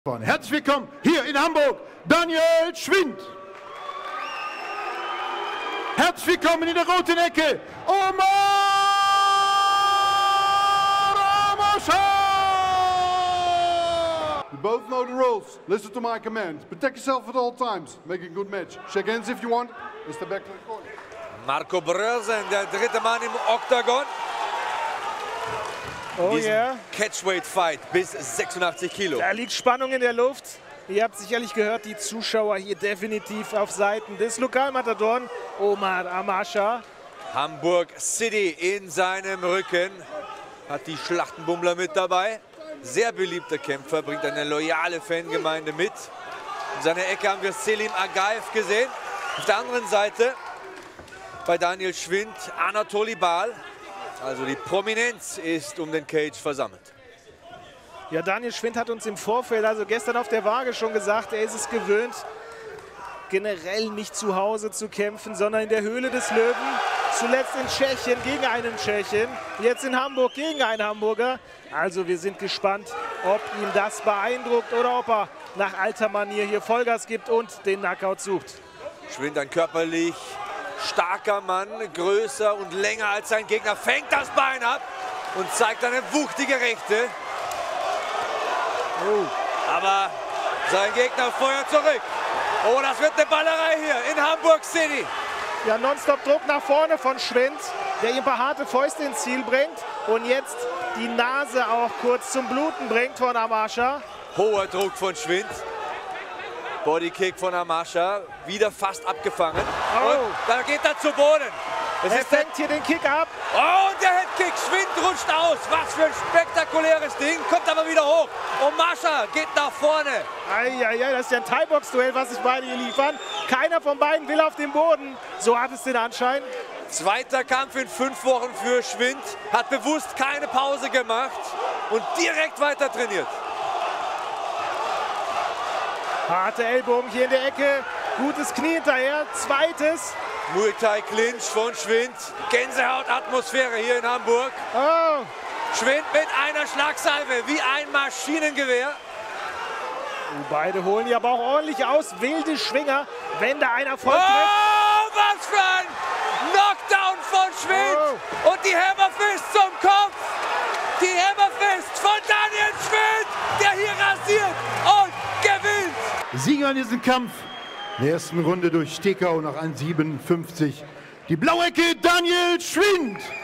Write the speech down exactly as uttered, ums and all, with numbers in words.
Herzlich willkommen hier in Hamburg, Daniel Schwind. Herzlich willkommen in der roten Ecke, Omar Amasha. You both know the rules. Listen to my command. Protect yourself at all times. Make a good match. Shake hands if you want. And step back to the corner. Marco Brösen, der dritte Mann im Oktagon. Oh ja. Yeah. Catchweight-Fight bis sechsundachtzig Kilo. Da liegt Spannung in der Luft. Ihr habt sicherlich gehört, die Zuschauer hier definitiv auf Seiten des Lokalmatadoren Omar Amasha. Hamburg City in seinem Rücken. Hat die Schlachtenbummler mit dabei. Sehr beliebter Kämpfer, bringt eine loyale Fangemeinde mit. In seiner Ecke haben wir Selim Agaev gesehen. Auf der anderen Seite bei Daniel Schwind Anatoly Bal. Also die Prominenz ist um den Cage versammelt. Ja, Daniel Schwind hat uns im Vorfeld, also gestern auf der Waage schon gesagt, er ist es gewöhnt, generell nicht zu Hause zu kämpfen, sondern in der Höhle des Löwen. Zuletzt in Tschechien gegen einen Tschechen, jetzt in Hamburg gegen einen Hamburger. Also wir sind gespannt, ob ihn das beeindruckt oder ob er nach alter Manier hier Vollgas gibt und den Knockout sucht. Schwind ein körperlich starker Mann, größer und länger als sein Gegner, fängt das Bein ab und zeigt eine wuchtige Rechte. Oh. Aber sein Gegner feuert zurück. Oh, das wird eine Ballerei hier in Hamburg City. Ja, nonstop Druck nach vorne von Schwind, der ihm ein paar harte Fäuste ins Ziel bringt und jetzt die Nase auch kurz zum Bluten bringt von Amasha. Hoher Druck von Schwind. Bodykick von Amasha, wieder fast abgefangen. Oh. Und da geht er zu Boden. Es er fängt hier den Kick ab. Oh, und der Headkick, Schwind rutscht aus. Was für ein spektakuläres Ding, kommt aber wieder hoch. Und Amasha geht nach vorne. Eieiei, das ist ja ein Thai-Box-Duell, was sich beide hier liefern. Keiner von beiden will auf den Boden. So hat es den Anschein. Zweiter Kampf in fünf Wochen für Schwind. Hat bewusst keine Pause gemacht und direkt weiter trainiert. Harte Ellbogen hier in der Ecke, gutes Knie hinterher, zweites. Muay Thai Clinch von Schwind, Gänsehaut-Atmosphäre hier in Hamburg. Oh. Schwind mit einer Schlagsalve, wie ein Maschinengewehr. Beide holen die aber auch ordentlich aus, wilde Schwinger, wenn da einer voll trifft. Oh, was für ein Knockdown von Schwind. Oh. Und die Hammerfist zum Kopf. Die Hammerfist von Daniel Schwind, der hier rasiert und gewinnt. Sieger in diesem Kampf der ersten Runde durch T K O nach eins siebenundfünfzig. Die blaue Ecke Daniel Schwind.